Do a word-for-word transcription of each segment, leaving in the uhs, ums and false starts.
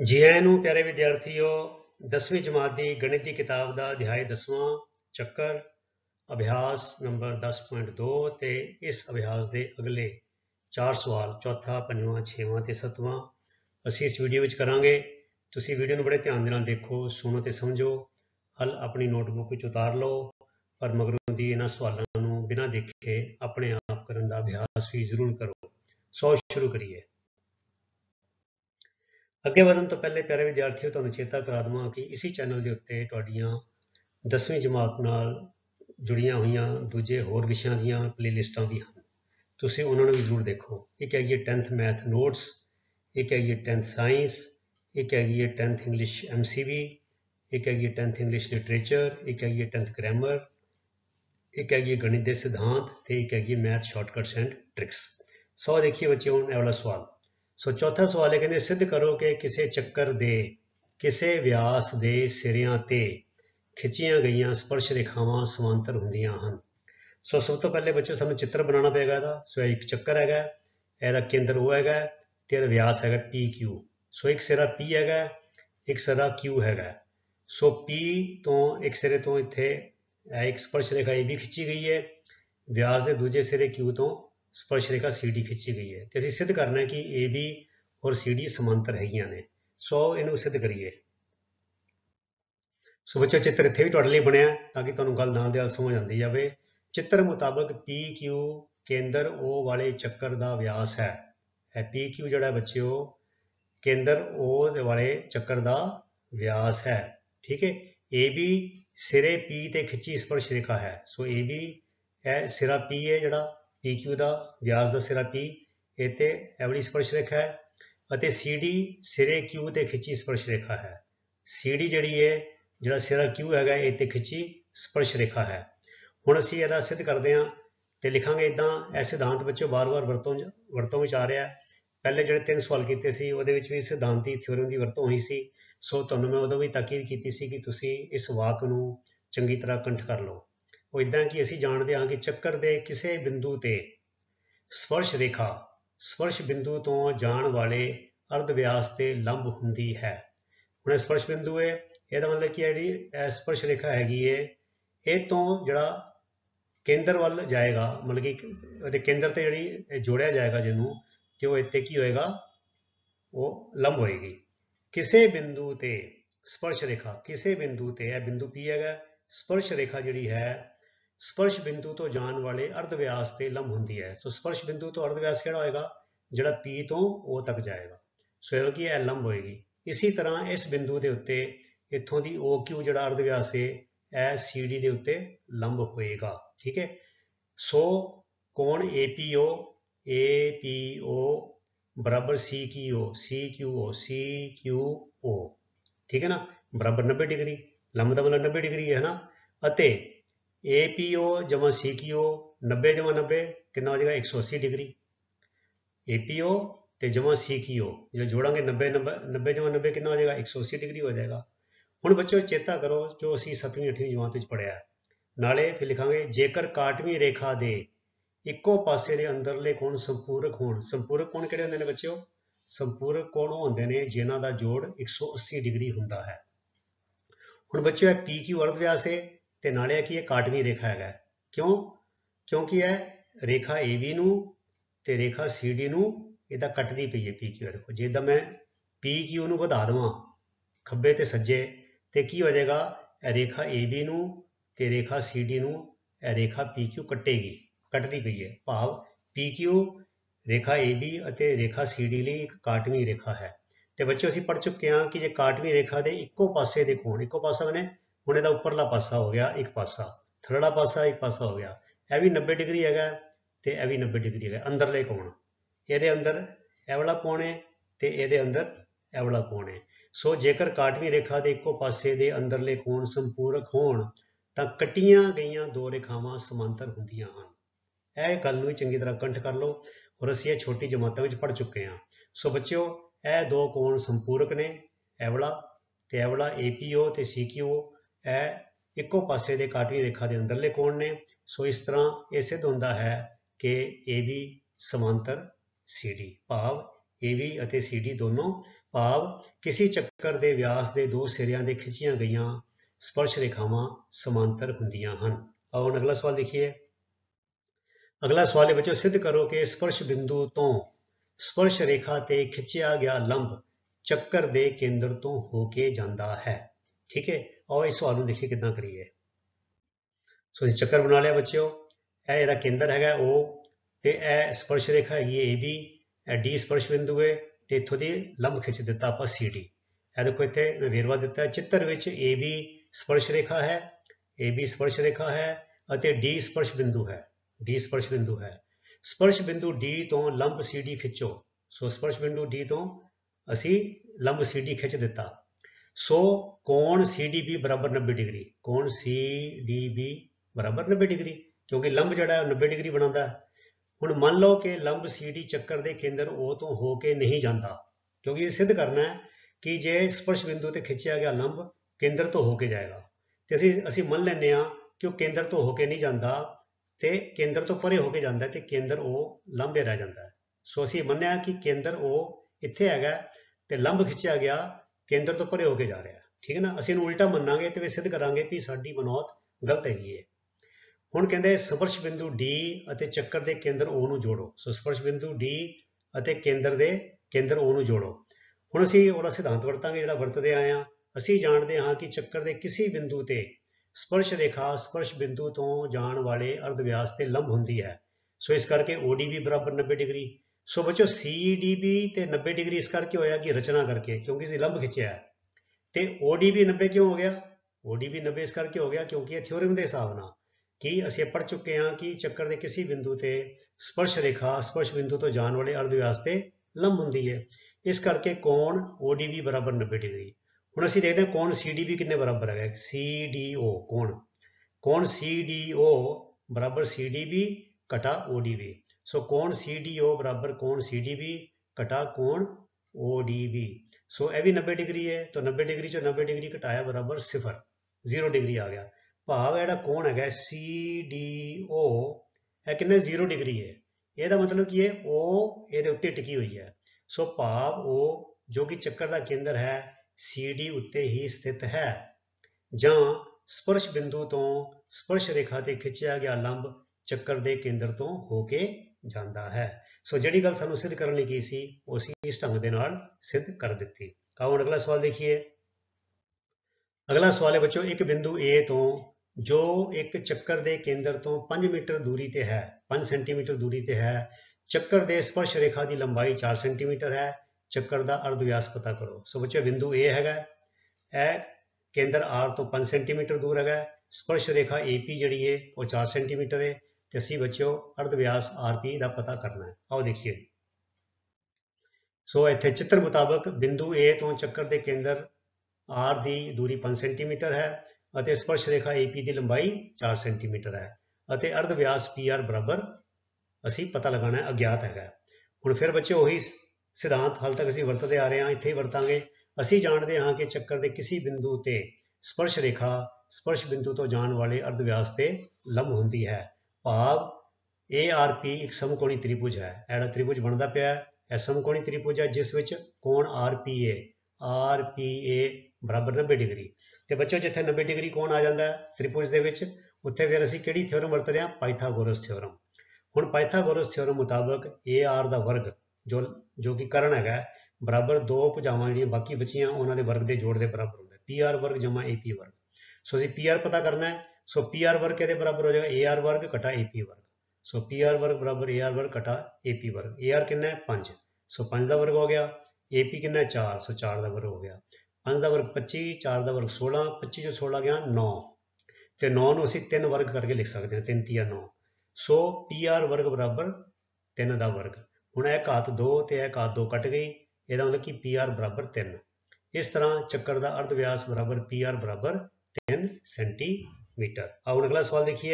जी आयां नूं प्यारे विद्यार्थियों, दसवीं जमात की गणित की किताब का अध्याय दसवां चक्कर अभ्यास नंबर दस पॉइंट दो ते इस अभ्यास के अगले चार सवाल चौथा पंजवां छेवां ते सतवां असीं इस वीडियो में करांगे। तुसीं वीडियो नूं बड़े ध्यान दे नाल देखो, सुनो ते समझो। हल अपनी नोटबुक विच उतार लो, पर मगरों दी इन्हां सवालों नूं बिना देखे अपने आप करन दा अभ्यास भी जरूर करो। सो शुरू करिए। ਅੱਗੇ ਵਧਣ ਤੋਂ ਪਹਿਲੇ ਪਿਆਰੇ ਵਿਦਿਆਰਥੀਓ, ਤੁਹਾਨੂੰ ਚੇਤਾ ਕਰਾ ਦਵਾਂ ਕਿ ਇਸੀ ਚੈਨਲ ਦੇ ਉੱਤੇ ਤੁਹਾਡੀਆਂ ਦਸਵੀਂ ਜਮਾਤ ਨਾਲ ਜੁੜੀਆਂ ਹੋਈਆਂ ਦੂਜੇ ਹੋਰ ਵਿਸ਼ਿਆਂ ਦੀਆਂ ਪਲੇਲਿਸਟਾਂ ਵੀ ਹਨ। ਤੁਸੀਂ ਉਹਨਾਂ ਨੂੰ ਵੀ ਜ਼ਰੂਰ ਦੇਖੋ। ਇੱਕ ਹੈਗੀ ਹੈ ਟੈਂਥ ਮੈਥ ਨੋਟਸ, ਇੱਕ ਹੈਗੀ ਹੈ ਟੈਂਥ ਸਾਇੰਸ, ਇੱਕ ਹੈਗੀ ਹੈ ਟੈਂਥ ਇੰਗਲਿਸ਼ ਐਮ ਸੀ ਵੀ, ਇੱਕ ਹੈਗੀ ਹੈ ਟੈਂਥ ਇੰਗਲਿਸ਼ ਲਿਟਰੇਚਰ, ਇੱਕ ਹੈਗੀ ਹੈ ਟੈਂਥ ਗ੍ਰਾਮਰ, ਇੱਕ ਹੈਗੀ ਹੈ ਗਣਿਤ ਦੇ ਸਿਧਾਂਤ ਤੇ ਇੱਕ ਹੈਗੀ ਹੈ math shortcuts and tricks. So ਦੇਖੀਏ ਬੱਚੇ, ਹੁਣ ਇਹ ਵਾਲਾ ਸਵਾਲ। ਸੋ ਚੌਥਾ ਸਵਾਲ ਹੈ, ਕਹਿੰਦੇ ਸਿੱਧ ਕਰੋ ਕਿ ਕਿਸੇ ਚੱਕਰ ਦੇ ਕਿਸੇ ਵਿਆਸ ਦੇ ਸਿਰਿਆਂ ਤੇ ਖਿੱਚੀਆਂ ਗਈਆਂ ਸਪਰਸ਼ ਰੇਖਾਵਾਂ ਸਮਾਂਤਰ ਹੁੰਦੀਆਂ ਹਨ। ਸੋ ਸਭ ਤੋਂ ਪਹਿਲੇ ਬੱਚੋ ਸਾਨੂੰ ਚਿੱਤਰ ਬਣਾਉਣਾ ਪਏਗਾ ਇਹਦਾ। ਸੋ ਇਹ ਇੱਕ ਚੱਕਰ ਹੈਗਾ, ਇਹਦਾ ਕੇਂਦਰ ਉਹ ਹੈਗਾ ਤੇ ਇਹਦਾ ਵਿਆਸ ਹੈਗਾ ਪੀ ਕਿਊ। ਸੋ ਇੱਕ ਸਿਰਾ ਪੀ ਹੈਗਾ, ਇੱਕ ਸਿਰਾ ਕਿਊ ਹੈਗਾ। ਸੋ ਪੀ ਤੋਂ ਇੱਕ ਸਿਰੇ ਤੋਂ ਇੱਥੇ ਇੱਕ ਸਪਰਸ਼ ਰੇਖਾ ਇਹ ਵੀ ਖਿੱਚੀ ਗਈ ਹੈ, ਵਿਆਸ ਦੇ ਦੂਜੇ ਸਿਰੇ ਕਿਊ ਤੋਂ ਸਪਰਸ਼ ਰੇਖਾ ਸੀ ਡੀ ਖਿੱਚੀ ਗਈ ਹੈ ਤੇ ਅਸੀਂ ਸਿੱਧ ਕਰਨਾ ਕਿ ਏ ਬੀ ਔਰ ਸੀ ਡੀ ਸਮਾਂਤਰ ਹੈਗੀਆਂ ਨੇ। ਸੋ ਇਹਨੂੰ ਸਿੱਧ ਕਰੀਏ। ਸੋ ਬੱਚੋ ਚਿੱਤਰ ਇੱਥੇ ਵੀ ਤੁਹਾਡੇ ਲਈ ਬਣਿਆ ਤਾਂ ਕਿ ਤੁਹਾਨੂੰ ਗੱਲ ਨਾਲ ਦੇ ਨਾਲ ਸਮਝ ਆਉਂਦੀ ਜਾਵੇ। ਚਿੱਤਰ ਮੁਤਾਬਕ ਪੀ ਕਿਊ ਕੇਂਦਰ O ਵਾਲੇ ਚੱਕਰ ਦਾ ਵਿਆਸ ਹੈ। ਇਹ ਪੀ ਕਿਊ ਜਿਹੜਾ ਬੱਚਿਓ ਕੇਂਦਰ O ਵਾਲੇ ਚੱਕਰ ਦਾ ਵਿਆਸ ਹੈ। ਠੀਕ ਹੈ। ਏ ਬੀ ਸਿਰੇ ਪੀ ਤੇ ਖਿੱਚੀ ਸਪਰਸ਼ ਰੇਖਾ ਹੈ। ਸੋ ਏ ਬੀ ਇਹ ਸਿਰਾ ਪੀ ਹੈ, ਜਿਹੜਾ ਪੀ ਕਿਊ ਦਾ ਵਿਆਸ ਦਾ ਸਿਰਾ ਪੀ, ਇਹ ਤੇ ਇਹ ਵਾਲੀ ਸਪਰਸ਼ ਰੇਖਾ ਹੈ ਅਤੇ ਸੀ ਡੀ ਸਿਰੇ ਕਿਊ ਤੇ ਖਿੱਚੀ ਸਪਰਸ਼ ਰੇਖਾ ਹੈ। ਸੀ ਡੀ ਜਿਹੜੀ ਹੈ, ਜਿਹੜਾ ਸਿਰਾ ਕਿਊ ਹੈਗਾ ਇਹ ਤੇ ਖਿੱਚੀ ਸਪਰਸ਼ ਰੇਖਾ ਹੈ। ਹੁਣ ਅਸੀਂ ਇਹਦਾ ਸਿੱਧ ਕਰਦੇ ਹਾਂ ਤੇ ਲਿਖਾਂਗੇ ਇਦਾਂ। ਇਹ ਸਿਧਾਂਤ ਬੱਚੋ ਵਾਰ-ਵਾਰ ਵਰਤੋਂ ਵਰਤੋਂ ਵਿੱਚ ਆ ਰਿਹਾ। ਪਹਿਲੇ ਜਿਹੜੇ ਤਿੰਨ ਸਵਾਲ ਕੀਤੇ ਸੀ ਉਹਦੇ ਵਿੱਚ ਵੀ ਸਿਧਾਂਤੀ ਥਿਊਰਮ ਦੀ ਵਰਤੋਂ ਹੋਈ ਸੀ। ਸੋ ਤੁਹਾਨੂੰ ਮੈਂ ਉਦੋਂ ਵੀ ਤਾਕੀਦ ਕੀਤੀ ਸੀ ਕਿ ਤੁਸੀਂ ਇਸ ਵਾਕ ਨੂੰ ਚੰਗੀ ਤਰ੍ਹਾਂ ਕੰਠ ਕਰ ਲਓ। ਉਹ ਇਦਾਂ ਕਿ ਅਸੀਂ ਜਾਣਦੇ ਹਾਂ ਕਿ ਚੱਕਰ ਦੇ ਕਿਸੇ ਬਿੰਦੂ ਤੇ ਸਪਰਸ਼ ਰੇਖਾ ਸਪਰਸ਼ ਬਿੰਦੂ ਤੋਂ ਜਾਣ ਵਾਲੇ ਅਰਧ ਵਿਆਸ ਤੇ ਲੰਬ ਹੁੰਦੀ ਹੈ। ਹੁਣ ਇਹ ਸਪਰਸ਼ ਬਿੰਦੂ ਹੈ, ਇਹਦਾ ਮਤਲਬ ਕਿ ਜਿਹੜੀ ਸਪਰਸ਼ ਰੇਖਾ ਹੈਗੀ ਹੈ ਇਹ ਤੋਂ ਜਿਹੜਾ ਕੇਂਦਰ ਵੱਲ ਜਾਏਗਾ, ਮਤਲਬ ਕਿ ਉਹਦੇ ਕੇਂਦਰ ਤੇ ਜਿਹੜੀ ਜੋੜਿਆ ਜਾਏਗਾ ਜਿਹਨੂੰ, ਤੇ ਉਹ ਇੱਥੇ ਕੀ ਹੋਏਗਾ, ਉਹ ਲੰਬ ਹੋਏਗੀ। ਕਿਸੇ ਬਿੰਦੂ ਤੇ ਸਪਰਸ਼ ਰੇਖਾ ਕਿਸੇ ਬਿੰਦੂ ਤੇ, ਇਹ ਬਿੰਦੂ P ਹੈਗਾ, ਸਪਰਸ਼ ਰੇਖਾ ਜਿਹੜੀ ਹੈ ਸਪਰਸ਼ ਬਿੰਦੂ ਤੋਂ ਜਾਣ ਵਾਲੇ ਅਰਧ ਵਿਆਸ ਤੇ ਲੰਬ ਹੁੰਦੀ ਹੈ। ਸੋ ਸਪਰਸ਼ ਬਿੰਦੂ ਤੋਂ ਅਰਧ ਵਿਆਸ ਕਿਹੜਾ ਹੋਏਗਾ, ਜਿਹੜਾ P ਤੋਂ O ਤੱਕ ਜਾਏਗਾ। ਸੋ ਇਹ ਕੀ ਹੈ, ਲੰਬ ਹੋਏਗੀ। ਇਸੇ ਤਰ੍ਹਾਂ ਇਸ ਬਿੰਦੂ ਦੇ ਉੱਤੇ ਇੱਥੋਂ ਦੀ O Q ਜਿਹੜਾ ਅਰਧ ਵਿਆਸ ਹੈ ਇਹ ਸੀ ਡੀ ਦੇ ਉੱਤੇ ਲੰਬ ਹੋਏਗਾ। ਠੀਕ ਹੈ। ਸੋ ਕੋਣ ਏ ਪੀ ਓ ਏ ਪੀ ਓ ਬਰਾਬਰ ਸੀ ਕਿਊ ਓ ਸੀ ਕਿਊ ਓ ਸੀ ਕਿਊ ਓ, ਠੀਕ ਹੈ ਨਾ, ਬਰਾਬਰ ਨੱਬੇ ਡਿਗਰੀ। ਲੰਬ ਦਾ ਮਤਲਬ ਨੱਬੇ ਡਿਗਰੀ ਹੈ ਨਾ। ਅਤੇ ਏ ਪੀ ਓ ਜਮਾ ਸੀ ਕਿਊ ਓ, ਨੱਬੇ ਜਮਾ ਨੱਬੇ ਕਿੰਨਾ ਹੋ ਜਾਏਗਾ, ਇੱਕ ਸੌ ਅੱਸੀ ਡਿਗਰੀ। ਏ ਪੀ ਓ ਤੇ ਜਮਾ ਸੀ ਕਿਊ ਓ ਜਿਹੜਾ ਜੋੜਾਂਗੇ ਨੱਬੇ ਨੱਬੇ ਨੱਬੇ ਜਮਾ ਨੱਬੇ ਕਿੰਨਾ ਹੋ ਜਾਏਗਾ, ਇੱਕ ਸੌ ਅੱਸੀ ਡਿਗਰੀ ਹੋ ਜਾਏਗਾ। ਹੁਣ ਬੱਚੋ ਚੇਤਾ ਕਰੋ ਜੋ ਅਸੀਂ ਸੱਤਵੀਂ ਅੱਠਵੀਂ ਜਮਾਤ ਵਿੱਚ ਪੜ੍ਹਿਆ। ਨਾਲੇ ਫਿਰ ਲਿਖਾਂਗੇ ਜੇਕਰ ਕਾਟਵੀਂ ਰੇਖਾ ਦੇ ਇੱਕੋ ਪਾਸੇ ਦੇ ਅੰਦਰਲੇ ਕੋਣ ਸੰਪੂਰਕ ਹੋਣ। ਸੰਪੂਰਕ ਕੋਣ ਕਿਹੜੇ ਹੁੰਦੇ ਨੇ ਬੱਚਿਓ, ਸੰਪੂਰਕ ਕੋਣ ਉਹ ਹੁੰਦੇ ਨੇ ਜਿਨ੍ਹਾਂ ਦਾ ਜੋੜ ਇੱਕ ਸੌ ਅੱਸੀ ਡਿਗਰੀ ਹੁੰਦਾ ਹੈ। ਹੁਣ ਬੱਚਿਓ ਇਹ ਪੀ ਕਿਊ ਅਰਧ ਵਿਆਸ ਹੈ ਤੇ ਨਾਲੇ ਕੀ ਹੈ, ਕਾਟਵੀਂ ਰੇਖਾ ਹੈਗਾ। ਕਿਉਂ, ਕਿਉਂਕਿ ਇਹ ਰੇਖਾ ਏ ਬੀ ਨੂੰ ਤੇ ਰੇਖਾ ਸੀ ਡੀ ਨੂੰ ਇਹਦਾ ਕੱਟਦੀ ਪਈ ਹੈ ਪੀ ਕਿਊ। ਦੇਖੋ ਜੇ ਤਾਂ ਮੈਂ ਪੀ ਕਿਊ ਨੂੰ ਵਧਾ ਦੇਵਾਂ ਖੱਬੇ ਤੇ ਸੱਜੇ ਤੇ ਕੀ ਹੋ ਜਾਏਗਾ, ਇਹ ਰੇਖਾ ਏ ਬੀ ਨੂੰ ਤੇ ਰੇਖਾ ਸੀ ਡੀ ਨੂੰ ਇਹ ਰੇਖਾ ਪੀ ਕਿਊ ਕੱਟੇਗੀ, ਕੱਟਦੀ ਪਈ ਹੈ। ਭਾਵ ਪੀ ਕਿਊ ਰੇਖਾ ਏ ਬੀ ਅਤੇ ਰੇਖਾ ਸੀ ਡੀ ਲਈ ਇੱਕ ਕਾਟਵੀਂ ਰੇਖਾ ਹੈ। ਤੇ ਬੱਚਿਓ ਅਸੀਂ ਪੜ੍ਹ ਚੁੱਕੇ ਹਾਂ ਕਿ ਜੇ ਕਾਟਵੀਂ ਰੇਖਾ ਦੇ ਇੱਕੋ ਪਾਸੇ ਦੇ ਕੋਣ, ਇੱਕੋ ਪਾਸਾ ਬਣੇ, ਹੁਣ ਇਹਦਾ ਉੱਪਰਲਾ ਪਾਸਾ ਹੋ ਗਿਆ ਇੱਕ ਪਾਸਾ, ਥੱਲੜਾ ਪਾਸਾ ਇੱਕ ਪਾਸਾ ਹੋ ਗਿਆ। ਇਹ ਵੀ ਨੱਬੇ ਡਿਗਰੀ ਹੈਗਾ ਤੇ ਇਹ ਵੀ ਨੱਬੇ ਡਿਗਰੀ ਹੈਗਾ। ਅੰਦਰਲੇ ਕੋਣ, ਇਹਦੇ ਅੰਦਰ ਇਹ ਵਾਲਾ ਕੋਣ ਹੈ ਤੇ ਇਹਦੇ ਅੰਦਰ ਇਹ ਵਾਲਾ ਕੋਣ ਹੈ। ਸੋ ਜੇਕਰ ਕਾਟਵੀਂ ਰੇਖਾ ਦੇ ਇੱਕੋ ਪਾਸੇ ਦੇ ਅੰਦਰਲੇ ਕੋਣ ਸੰਪੂਰਕ ਹੋਣ ਤਾਂ ਕੱਟੀਆਂ ਗਈਆਂ ਦੋ ਰੇਖਾਵਾਂ ਸਮਾਂਤਰ ਹੁੰਦੀਆਂ ਹਨ। ਇਹ ਗੱਲ ਨੂੰ ਵੀ ਚੰਗੀ ਤਰ੍ਹਾਂ ਕੰਠ ਕਰ ਲਓ ਔਰ ਅਸੀਂ ਇਹ ਛੋਟੀ ਜਮਾਤਾਂ ਵਿੱਚ ਪੜ੍ਹ ਚੁੱਕੇ ਹਾਂ। ਸੋ ਬੱਚਿਓ ਇਹ ਦੋ ਕੋਣ ਸੰਪੂਰਕ ਨੇ, ਇਹ ਵਾਲਾ ਤੇ ਇਹ ਵਾਲਾ ਏ ਪੀ ਓ ਤੇ ਸੀ ਕਿਊ ਓ, ਇਹ ਇੱਕੋ ਪਾਸੇ ਦੇ ਕਾਟਵੀਂ ਰੇਖਾ ਦੇ ਅੰਦਰਲੇ ਕੋਣ ਨੇ। ਸੋ ਇਸ ਤਰ੍ਹਾਂ ਇਹ ਸਿੱਧ ਹੁੰਦਾ ਹੈ ਕਿ ਏ ਬੀ ਸਮਾਂਤਰ ਸੀ ਡੀ, ਭਾਵ ਏ ਬੀ ਅਤੇ ਸੀ ਡੀ ਦੋਨੋਂ ਭਾਵ ਕਿਸੇ ਚੱਕਰ ਦੇ ਵਿਆਸ ਦੇ ਦੋ ਸਿਰਿਆਂ ਦੇ ਖਿੱਚੀਆਂ ਗਈਆਂ ਸਪਰਸ਼ ਰੇਖਾਵਾਂ ਸਮਾਂਤਰ ਹੁੰਦੀਆਂ ਹਨ। ਆਓ ਹੁਣ ਅਗਲਾ ਸਵਾਲ ਦੇਖੀਏ। ਅਗਲਾ ਸਵਾਲ ਹੈ ਬੱਚਿਓ, ਸਿੱਧ ਕਰੋ ਕਿ ਸਪਰਸ਼ ਬਿੰਦੂ ਤੋਂ ਸਪਰਸ਼ ਰੇਖਾ ਤੇ ਖਿੱਚਿਆ ਗਿਆ ਲੰਬ ਚੱਕਰ ਦੇ ਕੇਂਦਰ ਤੋਂ ਹੋ ਕੇ ਜਾਂਦਾ ਹੈ। ਠੀਕ ਹੈ, ਆਓ ਇਸ ਸਵਾਲ ਨੂੰ ਦੇਖੀਏ ਕਿੱਦਾਂ ਕਰੀਏ। ਸੋ ਅਸੀਂ ਚੱਕਰ ਬਣਾ ਲਿਆ ਬੱਚਿਓ, ਇਹ ਇਹਦਾ ਕੇਂਦਰ ਹੈਗਾ O ਤੇ ਇਹ ਸਪਰਸ਼ ਰੇਖਾ ਹੈਗੀ ਹੈ A B, ਇਹ D ਸਪਰਸ਼ ਬਿੰਦੂ ਹੈ ਤੇ ਇੱਥੋਂ ਦੀ ਲੰਬ ਖਿੱਚ ਦਿੱਤਾ ਆਪਾਂ C D। ਇਹ ਦੇਖੋ ਇੱਥੇ ਮੈਂ ਵੇਰਵਾ ਦਿੱਤਾ, ਚਿੱਤਰ ਵਿੱਚ A B ਸਪਰਸ਼ ਰੇਖਾ ਹੈ, A B ਸਪਰਸ਼ ਰੇਖਾ ਹੈ ਅਤੇ D ਸਪਰਸ਼ ਬਿੰਦੂ ਹੈ, D ਸਪਰਸ਼ ਬਿੰਦੂ ਹੈ। ਸਪਰਸ਼ ਬਿੰਦੂ D ਤੋਂ ਲੰਬ C D ਖਿੱਚੋ। ਸੋ ਸਪਰਸ਼ ਬਿੰਦੂ D ਤੋਂ ਅਸੀਂ ਲੰਬ C D ਖਿੱਚ ਦਿੱਤਾ। ਸੋ ਕੋਣ C D B ਬਰਾਬਰ ਨੱਬੇ ਡਿਗਰੀ, ਕੋਣ C D B ਬਰਾਬਰ ਨੱਬੇ ਡਿਗਰੀ, ਕਿਉਂਕਿ ਲੰਬ ਜਿਹੜਾ ਹੈ ਨੱਬੇ ਡਿਗਰੀ ਬਣਾਉਂਦਾ ਹੈ। ਹੁਣ ਮੰਨ ਲਓ ਕਿ ਲੰਬ C D ਚੱਕਰ ਦੇ ਕੇਂਦਰ O ਤੋਂ ਹੋ ਕੇ ਨਹੀਂ ਜਾਂਦਾ, ਕਿਉਂਕਿ ਇਹ ਸਿੱਧ ਕਰਨਾ ਹੈ ਕਿ ਜੇ ਸਪਰਸ਼ ਬਿੰਦੂ ਤੇ ਖਿੱਚਿਆ ਗਿਆ ਲੰਬ ਕੇਂਦਰ ਤੋਂ ਹੋ ਕੇ ਜਾਏਗਾ, ਤੇ ਅਸੀਂ ਅਸੀਂ ਮੰਨ ਲੈਂਦੇ ਹਾਂ ਕਿ ਉਹ ਕੇਂਦਰ ਤੋਂ ਹੋ ਕੇ ਨਹੀਂ ਜਾਂਦਾ ਤੇ ਕੇਂਦਰ ਤੋਂ ਪਰੇ ਹੋ ਕੇ ਜਾਂਦਾ ਤੇ ਕੇਂਦਰ O ਲੰਬੇ ਰਹਿ ਜਾਂਦਾ ਹੈ। ਸੋ ਅਸੀਂ ਮੰਨਿਆ ਕਿ ਕੇਂਦਰ O ਇੱਥੇ ਹੈਗਾ ਤੇ ਲੰਬ ਖਿੱਚਿਆ ਗਿਆ ਕੇਂਦਰ ਤੋਂ ਪਰੇ ਹੋ ਕੇ ਜਾ ਰਿਹਾ। ਠੀਕ ਹੈ ਨਾ, ਅਸੀਂ ਇਹਨੂੰ ਉਲਟਾ ਮੰਨਾਂਗੇ ਤੇ ਫਿਰ ਸਿੱਧ ਕਰਾਂਗੇ ਕਿ ਸਾਡੀ ਮਨੌਤ ਗਲਤ ਹੈਗੀ ਹੈ। ਹੁਣ ਕਹਿੰਦੇ ਸਪਰਸ਼ ਬਿੰਦੂ D ਅਤੇ ਚੱਕਰ ਦੇ ਕੇਂਦਰ O ਨੂੰ ਜੋੜੋ। ਸੋ ਸਪਰਸ਼ ਬਿੰਦੂ D ਅਤੇ ਕੇਂਦਰ ਦੇ ਕੇਂਦਰ O ਨੂੰ ਜੋੜੋ। ਹੁਣ ਅਸੀਂ ਉਹਦਾ ਸਿਧਾਂਤ ਵਰਤਾਂਗੇ ਜਿਹੜਾ ਵਰਤਦੇ ਆਏ ਹਾਂ। ਅਸੀਂ ਜਾਣਦੇ ਹਾਂ ਕਿ ਚੱਕਰ ਦੇ ਕਿਸੇ ਬਿੰਦੂ ਤੇ ਸਪਰਸ਼ ਰੇਖਾ ਸਪਰਸ਼ ਬਿੰਦੂ ਤੋਂ ਜਾਣ ਵਾਲੇ ਅਰਧ ਵਿਆਸ ਤੇ ਲੰਬ ਹੁੰਦੀ ਹੈ। ਸੋ ਇਸ ਕਰਕੇ O D B ਬਰਾਬਰ ਨੱਬੇ ਡਿਗਰੀ। ਸੋ ਬੱਚੋ C D B ਤੇ ਨੱਬੇ ਡਿਗਰੀ ਇਸ ਕਰਕੇ ਹੋਇਆ ਕਿ ਰਚਨਾ ਕਰਕੇ, ਕਿਉਂਕਿ ਅਸੀਂ ਲੰਬ ਖਿੱਚਿਆ ਹੈ। ਤੇ O D B ਨੱਬੇ ਕਿਉਂ ਹੋ ਗਿਆ? O D B ਨੱਬੇ ਇਸ ਕਰਕੇ ਹੋ ਗਿਆ ਕਿਉਂਕਿ ਇਹ ਥਿਓਰਮ ਦੇ ਹਿਸਾਬ ਨਾਲ ਕਿ ਅਸੀਂ ਪੜ੍ਹ ਚੁੱਕੇ ਹਾਂ ਕਿ ਚੱਕਰ ਦੇ ਕਿਸੇ ਬਿੰਦੂ ਤੇ ਸਪਰਸ਼ ਰੇਖਾ ਸਪਰਸ਼ ਬਿੰਦੂ ਤੋਂ ਜਾਣ ਵਾਲੇ ਅਰਧ ਵਿਆਸ ਤੇ ਲੰਬ ਹੁੰਦੀ ਹੈ। ਇਸ ਕਰਕੇ ਕੋਣ O D B ਬਰਾਬਰ ਨੱਬੇ ਡਿਗਰੀ। ਹੁਣ ਅਸੀਂ ਦੇਖਦੇ ਹਾਂ ਕੋਣ C D B ਕਿੰਨੇ ਬਰਾਬਰ ਹੈਗਾ। C D O ਕੋਣ ਕੋਣ C D O ਬਰਾਬਰ C D B ਘਟਾ O D B। ਸੋ ਕੋਣ C D O ਬਰਾਬਰ ਕੋਣ C D B ਘਟਾ ਕੋਣ O D B। ਸੋ ਇਹ ਵੀ ਨੱਬੇ ਡਿਗਰੀ ਹੈ, ਤਾਂ ਨੱਬੇ ਡਿਗਰੀ ਚੋਂ ਨੱਬੇ ਡਿਗਰੀ ਘਟਾਇਆ ਬਰਾਬਰ ਸਿਫਰ, ਜ਼ੀਰੋ ਡਿਗਰੀ ਆ ਗਿਆ। ਭਾਵ ਜਿਹੜਾ ਕੋਣ ਹੈਗਾ C D O ਇਹ ਕਿੰਨੇ ਜ਼ੀਰੋ ਡਿਗਰੀ ਹੈ। ਇਹਦਾ ਮਤਲਬ ਕੀ ਹੈ O ਇਹਦੇ ਉੱਤੇ ਟਿਕੀ ਹੋਈ ਹੈ। ਸੋ ਭਾਵ O ਜੋ ਕਿ ਚੱਕਰ ਦਾ ਕੇਂਦਰ ਹੈ C D ਉੱਤੇ ਹੀ ਸਥਿਤ ਹੈ, ਜਾਂ ਸਪਰਸ਼ ਬਿੰਦੂ ਤੋਂ ਸਪਰਸ਼ ਰੇਖਾ ਤੇ ਖਿੱਚਿਆ ਗਿਆ ਲੰਬ ਚੱਕਰ ਦੇ ਕੇਂਦਰ ਤੋਂ ਹੋ ਕੇ ਜਾਂਦਾ ਹੈ। ਸੋ ਜਿਹੜੀ ਗੱਲ ਸਾਨੂੰ ਸਿੱਧ ਕਰਨ ਲਈ ਕੀ ਸੀ ਉਹ ਅਸੀਂ ਇਸ ਢੰਗ ਦੇ ਨਾਲ ਸਿੱਧ ਕਰ ਦਿੱਤੀ। ਆਓ ਹੁਣ ਅਗਲਾ ਸਵਾਲ ਦੇਖੀਏ। ਅਗਲਾ ਸਵਾਲ ਹੈ ਬੱਚੋ, ਇੱਕ ਬਿੰਦੂ A ਤੋਂ ਜੋ ਇੱਕ ਚੱਕਰ ਦੇ ਕੇਂਦਰ ਤੋਂ ਪੰਜ ਮੀਟਰ ਦੂਰੀ ਤੇ ਹੈ, ਪੰਜ ਸੈਂਟੀਮੀਟਰ ਦੂਰੀ ਤੇ ਹੈ, ਚੱਕਰ ਦੇ ਸਪਰਸ਼ ਰੇਖਾ ਦੀ ਲੰਬਾਈ ਚਾਰ ਸੈਂਟੀਮੀਟਰ ਹੈ, ਚੱਕਰ ਦਾ ਅਰਧ ਵਿਆਸ ਪਤਾ ਕਰੋ। ਸੋ ਬੱਚੋ ਬਿੰਦੂ A ਹੈਗਾ, ਇਹ ਕੇਂਦਰ R ਤੋਂ ਪੰਜ ਸੈਂਟੀਮੀਟਰ ਦੂਰ ਹੈਗਾ, ਸਪਰਸ਼ ਰੇਖਾ A P ਜਿਹੜੀ ਹੈ ਉਹ ਚਾਰ ਸੈਂਟੀਮੀਟਰ ਹੈ ਤੇ ਅਸੀਂ ਬੱਚੋ ਅਰਧ ਵਿਆਸ R P ਦਾ ਪਤਾ ਕਰਨਾ ਹੈ। ਆਓ ਦੇਖੀਏ। ਸੋ ਇੱਥੇ ਚਿੱਤਰ ਮੁਤਾਬਕ ਬਿੰਦੂ A ਤੋਂ ਚੱਕਰ ਦੇ ਕੇਂਦਰ R ਦੀ ਦੂਰੀ ਪੰਜ ਸੈਂਟੀਮੀਟਰ ਹੈ ਅਤੇ ਸਪਰਸ਼ ਰੇਖਾ A P ਦੀ ਲੰਬਾਈ ਚਾਰ ਸੈਂਟੀਮੀਟਰ ਹੈ ਅਤੇ ਅਰਧ ਵਿਆਸ P R ਬਰਾਬਰ ਅਸੀਂ ਪਤਾ ਲਗਾਉਣਾ ਹੈ, ਅਗਿਆਤ ਹੈਗਾ। ਹੁਣ ਫਿਰ ਬੱਚੇ ਉਹੀ ਸਿਧਾਂਤ ਹਾਲ ਤੱਕ ਅਸੀਂ ਵਰਤਦੇ ਆ ਰਹੇ ਹਾਂ, ਇੱਥੇ ਹੀ ਵਰਤਾਂਗੇ। ਅਸੀਂ ਜਾਣਦੇ ਹਾਂ ਕਿ ਚੱਕਰ ਦੇ ਕਿਸੇ ਬਿੰਦੂ ਤੇ ਸਪਰਸ਼ ਰੇਖਾ ਸਪਰਸ਼ ਬਿੰਦੂ ਤੋਂ ਜਾਣ ਵਾਲੇ ਅਰਧ ਵਿਆਸ ਤੇ ਲੰਬ ਹੁੰਦੀ ਹੈ। ਭਾਵ A R P ਇੱਕ ਸਮਕੋਣੀ ਤ੍ਰਿਭੁਜ ਹੈ। ਇਹ ਜਿਹੜਾ ਤ੍ਰਿਭੁਜ ਬਣਦਾ ਪਿਆ ਇਹ ਸਮਕੋਣੀ ਤ੍ਰਿਭੁਜ ਹੈ ਜਿਸ ਵਿੱਚ ਕੋਣ R P A R P A ਬਰਾਬਰ ਨੱਬੇ ਡਿਗਰੀ। ਤੇ ਬੱਚੋ ਜਿੱਥੇ ਨੱਬੇ ਡਿਗਰੀ ਕੋਣ ਆ ਜਾਂਦਾ ਹੈ ਤ੍ਰਿਭੁਜ ਦੇ ਵਿੱਚ, ਉੱਥੇ ਫਿਰ ਅਸੀਂ ਕਿਹੜੀ ਥਿਓਰਮ ਵਰਤਦੇ ਹਾਂ? Pythagoras theorem. ਹੁਣ ਪਾਈਥਾਗੋਰਸ ਥਿਓਰਮ ਮੁਤਾਬਕ A R ਦਾ ਵਰਗ ਜੋ ਜੋ ਕਿ ਕਰਨ ਹੈਗਾ ਬਰਾਬਰ ਦੋ ਭੁਜਾਵਾਂ ਜਿਹੜੀਆਂ ਬਾਕੀ ਬਚੀਆਂ ਉਹਨਾਂ ਦੇ ਵਰਗ ਦੇ ਜੋੜ ਦੇ ਬਰਾਬਰ ਹੁੰਦਾ ਹੈ, P R ਵਰਗ ਜਮਾ A P ਵਰਗ। ਸੋ ਅਸੀਂ P R ਪਤਾ ਕਰਨਾ ਹੈ। ਸੋ P R ਵਰਗ ਕਿਹਦੇ ਬਰਾਬਰ ਹੋ ਜਾਏਗਾ? A R ਵਰਗ ਘਟਾ A P ਵਰਗ। ਸੋ P R ਵਰਗ ਬਰਾਬਰ A R ਵਰਗ ਘਟਾ A P ਵਰਗ। A R ਕਿੰਨਾ ਹੈ? ਪੰਜ। ਸੋ ਪੰਜ ਦਾ ਵਰਗ ਹੋ ਗਿਆ। A P ਕਿੰਨਾ ਹੈ? ਚਾਰ। ਸੋ ਚਾਰ ਦਾ ਵਰਗ ਹੋ ਗਿਆ। ਪੰਜ ਦਾ ਵਰਗ ਪੱਚੀ, ਚਾਰ ਦਾ ਵਰਗ ਸੋਲਾਂ, ਪੱਚੀ ਚੋਂ ਸੋਲਾਂ ਗਿਆ ਨੌ, ਤੇ ਨੌ ਨੂੰ ਅਸੀਂ ਤਿੰਨ ਵਰਗ ਕਰਕੇ ਲਿਖ ਸਕਦੇ ਹਾਂ, ਤਿੰਨ ਤੀਆ ਨੌ। ਸੋ P R ਵਰਗ ਬਰਾਬਰ ਤਿੰਨ ਦਾ ਵਰਗ। ਹੁਣ ਇਹ ਘਾਤ ਦੋ ਤੇ ਇਹ ਘਾਤ ਦੋ ਕੱਟ ਗਈ, ਇਹਦਾ ਮਤਲਬ ਕਿ P R ਬਰਾਬਰ ਤਿੰਨ। ਇਸ ਤਰ੍ਹਾਂ ਚੱਕਰ ਦਾ ਅਰਧ ਵਿਆਸ ਬਰਾਬਰ P R ਬਰਾਬਰ ਤਿੰਨ ਸੈਂਟੀਮੀਟਰ। ਆਓ ਹੁਣ ਅਗਲਾ ਸਵਾਲ ਦੇਖੀਏ।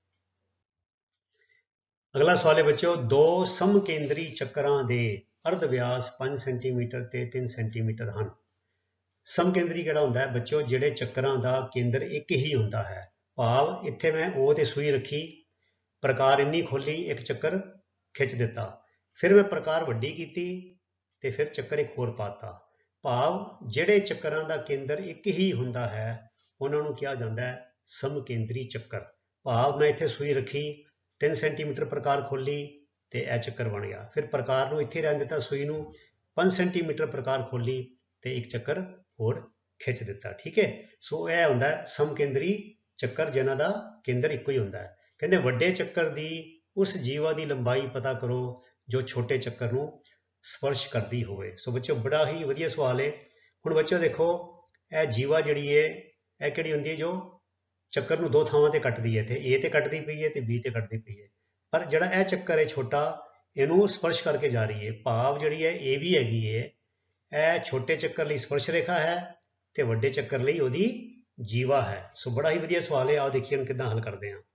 ਅਗਲਾ ਸਵਾਲ ਹੈ ਬੱਚਿਓ, ਦੋ ਸਮਕੇਂਦਰੀ ਚੱਕਰਾਂ ਦੇ ਅਰਧ ਵਿਆਸ ਪੰਜ ਸੈਂਟੀਮੀਟਰ ਤੇ ਤਿੰਨ ਸੈਂਟੀਮੀਟਰ ਹਨ। ਸਮਕੇਂਦਰੀ ਕਿਹੜਾ ਹੁੰਦਾ ਹੈ ਬੱਚਿਓ? ਜਿਹੜੇ ਚੱਕਰਾਂ ਦਾ ਕੇਂਦਰ ਇੱਕ ਹੀ ਹੁੰਦਾ ਹੈ। ਭਾਵ ਇੱਥੇ ਮੈਂ O ਤੇ ਸੂਈ ਰੱਖੀ, ਪ੍ਰਕਾਰ ਇੰਨੀ ਖੋਲੀ, ਇੱਕ ਚੱਕਰ ਖਿੱਚ ਦਿੱਤਾ, ਫਿਰ ਮੈਂ ਪ੍ਰਕਾਰ ਵੱਡੀ ਕੀਤੀ ਤੇ ਫਿਰ ਚੱਕਰ ਇੱਕ ਹੋਰ ਪਾਤਾ। ਭਾਵ ਜਿਹੜੇ ਚੱਕਰਾਂ ਦਾ ਕੇਂਦਰ ਇੱਕ ਹੀ ਹੁੰਦਾ ਹੈ ਉਹਨਾਂ ਨੂੰ ਕਿਹਾ ਜਾਂਦਾ ਹੈ ਸਮਕੇਂਦਰੀ ਚੱਕਰ। ਭਾਵ ਮੈਂ ਇੱਥੇ ਸੂਈ ਰੱਖੀ, ਤਿੰਨ ਸੈਂਟੀਮੀਟਰ ਪ੍ਰਕਾਰ ਖੋਲੀ ਤੇ ਇਹ ਚੱਕਰ ਬਣ ਗਿਆ। ਫਿਰ ਪ੍ਰਕਾਰ ਨੂੰ ਇੱਥੇ ਰਹਿਣ ਦਿੱਤਾ, ਸੂਈ ਨੂੰ ਪੰਜ ਸੈਂਟੀਮੀਟਰ ਪ੍ਰਕਾਰ ਖੋਲੀ ਤੇ ਇੱਕ ਚੱਕਰ ਹੋਰ ਖਿੱਚ ਦਿੱਤਾ। ਠੀਕ ਹੈ, ਸੋ ਇਹ ਹੁੰਦਾ ਹੈ ਸਮਕੇਂਦਰੀ ਚੱਕਰ ਜਿਨ੍ਹਾਂ ਦਾ ਕੇਂਦਰ ਇੱਕੋ ਹੀ ਹੁੰਦਾ ਹੈ। ਕਹਿੰਦੇ ਵੱਡੇ ਚੱਕਰ ਦੀ ਉਸ ਜੀਵਾ ਦੀ ਲੰਬਾਈ ਪਤਾ ਕਰੋ ਜੋ ਛੋਟੇ ਚੱਕਰ ਨੂੰ ਸਪਰਸ਼ ਕਰਦੀ ਹੋਵੇ। ਸੋ ਬੱਚਿਓ ਬੜਾ ਹੀ ਵਧੀਆ ਸਵਾਲ ਹੈ। ਹੁਣ ਬੱਚਿਓ ਦੇਖੋ, ਇਹ ਜੀਵਾ ਜਿਹੜੀ ਹੈ ਇਹ ਕਿਹੜੀ ਹੁੰਦੀ ਹੈ ਜੋ ਚੱਕਰ ਨੂੰ ਦੋ ਥਾਵਾਂ ਤੇ ਕੱਟਦੀ ਹੈ, ਤੇ A ਤੇ ਕੱਟਦੀ ਪਈ ਹੈ ਤੇ B ਤੇ ਕੱਟਦੀ ਪਈ ਹੈ। ਪਰ ਜਿਹੜਾ ਇਹ ਚੱਕਰ ਹੈ ਛੋਟਾ, ਇਹਨੂੰ ਸਪਰਸ਼ ਕਰਕੇ ਜਾ ਰਹੀ ਹੈ। ਭਾਵ ਜਿਹੜੀ ਹੈ A ਵੀ ਹੈਗੀ ਹੈ, ਇਹ ਛੋਟੇ ਚੱਕਰ ਲਈ ਸਪਰਸ਼ ਰੇਖਾ ਹੈ ਤੇ ਵੱਡੇ ਚੱਕਰ ਲਈ ਉਹਦੀ ਜੀਵਾ ਹੈ। ਸੋ ਬੜਾ ਹੀ ਵਧੀਆ ਸਵਾਲ ਹੈ। ਆਓ ਦੇਖੀਏ ਹੁਣ ਕਿੱਦਾਂ ਹੱਲ ਕਰਦੇ ਹਾਂ।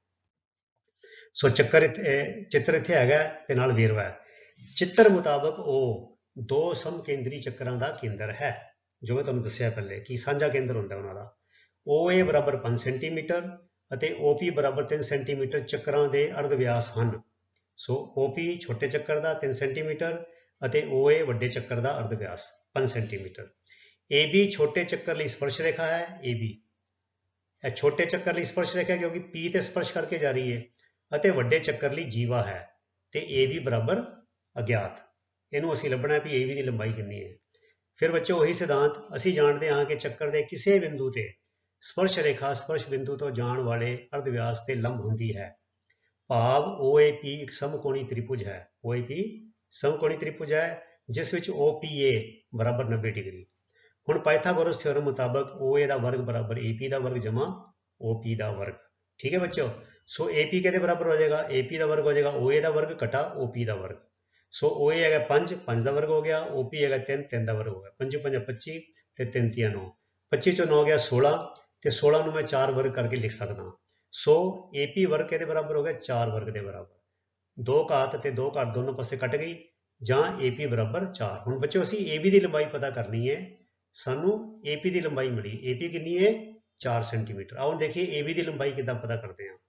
ਸੋ ਚੱਕਰ ਇੱਥੇ ਚਿੱਤਰ ਇੱਥੇ ਹੈਗਾ ਤੇ ਨਾਲ ਵੇਰਵਾ ਹੈ। ਚਿੱਤਰ ਮੁਤਾਬਕ ਉਹ ਦੋ ਸਮਕੇਂਦਰੀ ਚੱਕਰਾਂ ਦਾ ਕੇਂਦਰ ਹੈ, ਜੋ ਮੈਂ ਤੁਹਾਨੂੰ ਦੱਸਿਆ ਪਹਿਲੇ ਕਿ ਸਾਂਝਾ ਕੇਂਦਰ ਹੁੰਦਾ ਉਹਨਾਂ ਦਾ। O A ਬਰਾਬਰ ਪੰਜ ਸੈਂਟੀਮੀਟਰ ਅਤੇ O P ਬਰਾਬਰ ਤਿੰਨ ਸੈਂਟੀਮੀਟਰ ਚੱਕਰਾਂ ਦੇ ਅਰਧ ਵਿਆਸ ਹਨ। ਸੋ O P ਛੋਟੇ ਚੱਕਰ ਦਾ ਤਿੰਨ ਸੈਂਟੀਮੀਟਰ ਅਤੇ O A ਵੱਡੇ ਚੱਕਰ ਦਾ ਅਰਧ ਵਿਆਸ ਪੰਜ ਸੈਂਟੀਮੀਟਰ। A B ਛੋਟੇ ਚੱਕਰ ਲਈ ਸਪਰਸ਼ ਰੇਖਾ ਹੈ। A B ਇਹ ਛੋਟੇ ਚੱਕਰ ਲਈ ਸਪਰਸ਼ ਰੇਖਾ ਕਿਉਂਕਿ P ਤੇ ਸਪਰਸ਼ ਕਰਕੇ ਜਾ ਰਹੀ ਹੈ, ਅਤੇ ਵੱਡੇ ਚੱਕਰ ਲਈ ਜੀਵਾ ਹੈ ਤੇ A B ਬਰਾਬਰ ਅਗਿਆਤ। ਇਹਨੂੰ ਅਸੀਂ ਲੱਭਣਾ ਵੀ A B ਦੀ ਲੰਬਾਈ ਕਿੰਨੀ ਹੈ। ਫਿਰ ਬੱਚੋ ਉਹੀ ਸਿਧਾਂਤ, ਅਸੀਂ ਜਾਣਦੇ ਹਾਂ ਕਿ ਚੱਕਰ ਦੇ ਕਿਸੇ ਬਿੰਦੂ ਤੇ ਸਪਰਸ਼ ਰੇਖਾ ਸਪਰਸ਼ ਬਿੰਦੂ ਤੋਂ ਜਾਣ ਵਾਲੇ ਅਰਧ ਵਿਆਸ ਤੇ ਲੰਬ ਹੁੰਦੀ ਹੈ। ਭਾਵ O A P ਇੱਕ ਸਮਕੋਣੀ ਤ੍ਰਿਭੁਜ ਹੈ। O A P ਸਮਕੋਣੀ ਤ੍ਰਿਭੁਜ ਹੈ ਜਿਸ ਵਿੱਚ O P A ਬਰਾਬਰ ਨੱਬੇ ਡਿਗਰੀ। ਹੁਣ ਪਾਇਥਾਗੋਰਸ ਥਿਓਰਮ ਮੁਤਾਬਕ O A ਦਾ ਵਰਗ ਬਰਾਬਰ A P ਦਾ ਵਰਗ ਜਮਾ O P ਦਾ ਵਰਗ। ਠੀਕ ਹੈ ਬੱਚੋ, ਸੋ A P ਕਿਹਦੇ ਬਰਾਬਰ ਹੋ ਜਾਏਗਾ? A P ਦਾ ਵਰਗ ਹੋ ਜਾਏਗਾ O A ਦਾ ਵਰਗ ਘਟਾ O P ਦਾ ਵਰਗ। ਸੋ O A ਹੈਗਾ ਪੰਜ, ਪੰਜ ਦਾ ਵਰਗ ਹੋ ਗਿਆ। O P ਹੈਗਾ ਤਿੰਨ, ਤਿੰਨ ਦਾ ਵਰਗ ਹੋ ਗਿਆ। ਪੰਜ ਪੰਜ ਪੱਚੀ ਤੇ ਤਿੰਨ ਤੀਆ ਨੌ। ਪੱਚੀ ਚੋਂ ਨੌ ਗਿਆ ਸੋਲਾਂ ਤੇ ਸੋਲਾਂ ਨੂੰ ਮੈਂ ਚਾਰ ਵਰਗ ਕਰਕੇ ਲਿਖ ਸਕਦਾ। ਸੋ A P ਵਰਗ ਕਿਹਦੇ ਬਰਾਬਰ ਹੋ ਗਿਆ? ਚਾਰ ਵਰਗ ਦੇ ਬਰਾਬਰ। ਦੋ ਘਾਤ ਤੇ ਦੋ ਘਾਤ ਦੋਨੋਂ ਪਾਸੇ ਕੱਟ ਗਈ, ਜਾਂ A P ਬਰਾਬਰ ਚਾਰ। ਹੁਣ ਬੱਚੋ ਅਸੀਂ A B ਦੀ ਲੰਬਾਈ ਪਤਾ ਕਰਨੀ ਹੈ। ਸਾਨੂੰ A P ਦੀ ਲੰਬਾਈ ਮਿਲੀ। A P ਕਿੰਨੀ ਹੈ? ਚਾਰ ਸੈਂਟੀਮੀਟਰ। ਆਓ ਦੇਖੀਏ A B ਦੀ ਲੰਬਾਈ ਕਿੱਦਾਂ ਪਤਾ ਕਰਦੇ ਹਾਂ।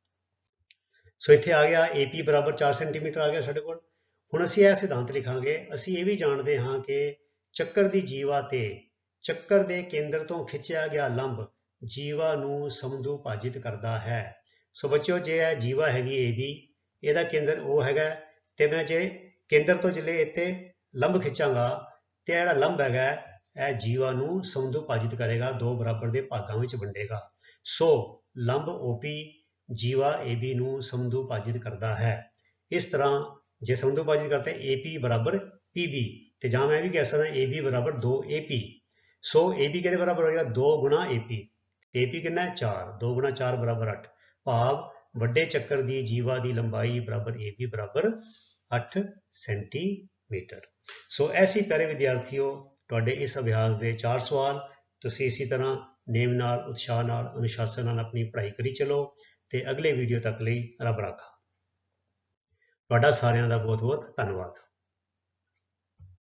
ਸੋ ਇੱਥੇ ਆ ਗਿਆ A P ਬਰਾਬਰ ਚਾਰ ਸੈਂਟੀਮੀਟਰ ਆ ਗਿਆ ਸਾਡੇ ਕੋਲ। ਹੁਣ ਅਸੀਂ ਇਹ ਸਿਧਾਂਤ ਲਿਖਾਂਗੇ। ਅਸੀਂ ਇਹ ਵੀ ਜਾਣਦੇ ਹਾਂ ਕਿ ਚੱਕਰ ਦੀ ਜੀਵਾ ਤੇ ਚੱਕਰ ਦੇ ਕੇਂਦਰ ਤੋਂ ਖਿੱਚਿਆ ਗਿਆ ਲੰਬ ਜੀਵਾ ਨੂੰ ਸਮਦੂ ਭਾਜਿਤ ਕਰਦਾ ਹੈ। ਸੋ ਬੱਚਿਓ ਜੇ ਇਹ ਜੀਵਾ ਹੈਗੀ A B, ਇਹਦਾ ਕੇਂਦਰ ਉਹ ਹੈਗਾ, ਤੇ ਮੈਂ ਜੇ ਕੇਂਦਰ ਤੋਂ ਜਿਲੇ ਇੱਥੇ ਲੰਬ ਖਿੱਚਾਂਗਾ ਤੇ ਜਿਹੜਾ ਲੰਬ ਹੈਗਾ ਇਹ ਜੀਵਾ ਨੂੰ ਸਮਦੂ ਭਾਜਿਤ ਕਰੇਗਾ, ਦੋ ਬਰਾਬਰ ਦੇ ਭਾਗਾਂ ਵਿੱਚ ਵੰਡੇਗਾ। ਸੋ ਲੰਬ O P Jiva A B ਨੂੰ ਸਮਦੂ ਭਾਜਿਤ ਕਰਦਾ ਹੈ। ਇਸ ਤਰ੍ਹਾਂ ਜੇ ਸਮਦੂ ਭਾਜਿਤ ਕਰਤਾ A P ਬਰਾਬਰ P B, ਤੇ ਜਾਂ ਮੈਂ ਵੀ ਕਹਿ ਸਕਦਾ A B ਬਰਾਬਰ ਦੋ A P। So A B ਕਿਹਦੇ ਬਰਾਬਰ ਹੋ ਜਾਏਗਾ? ਦੋ ਗੁਣਾ A P। A P ਕਿੰਨਾ ਹੈ? ਚਾਰ। ਦੋ ਗੁਣਾ ਚਾਰ ਬਰਾਬਰ ਅੱਠ। ਭਾਵ ਵੱਡੇ ਚੱਕਰ ਦੀ ਜੀਵਾ ਦੀ ਲੰਬਾਈ ਬਰਾਬਰ A P ਬਰਾਬਰ ਅੱਠ ਸੈਂਟੀਮੀਟਰ। ਸੋ ਐਸੀ ਪਿਆਰੇ ਵਿਦਿਆਰਥੀਓ, ਤੁਹਾਡੇ ਇਸ ਅਭਿਆਸ ਦੇ ਚਾਰ ਸਵਾਲ। ਤੁਸੀਂ ਇਸੇ ਤਰ੍ਹਾਂ ਨੇਮ ਨਾਲ, ਉਤਸ਼ਾਹ ਨਾਲ, ਅਨੁਸ਼ਾਸਨ ਨਾਲ ਆਪਣੀ ਪੜ੍ਹਾਈ ਕਰੀ ਚਲੋ ਤੇ ਅਗਲੇ ਵੀਡੀਓ ਤੱਕ ਲਈ ਰੱਬ ਰਾਖਾ। ਤੁਹਾਡਾ ਸਾਰਿਆਂ ਦਾ ਬਹੁਤ ਬਹੁਤ ਧੰਨਵਾਦ।